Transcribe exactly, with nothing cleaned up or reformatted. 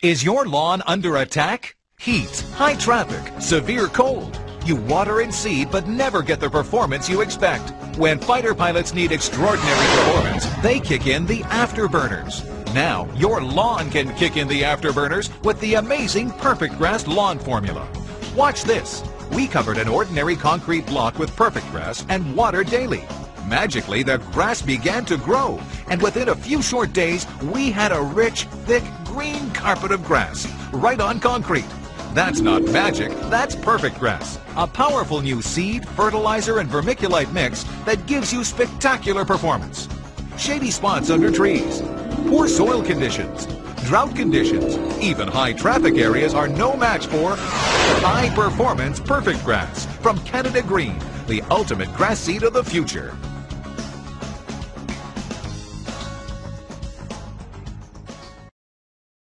Is your lawn under attack? Heat, high traffic, severe cold. You water and seed but never get the performance you expect. When fighter pilots need extraordinary performance, they kick in the afterburners. Now, your lawn can kick in the afterburners with the amazing Perfect Grass lawn formula. Watch this. We covered an ordinary concrete block with Perfect Grass and watered daily. Magically, the grass began to grow, and within a few short days, we had a rich, thick, green carpet of grass right on concrete. That's not magic, that's Perfect Grass, a powerful new seed, fertilizer, and vermiculite mix that gives you spectacular performance. Shady spots under trees, poor soil conditions, drought conditions, even high traffic areas are no match for high performance Perfect Grass from Canada Green, the ultimate grass seed of the future.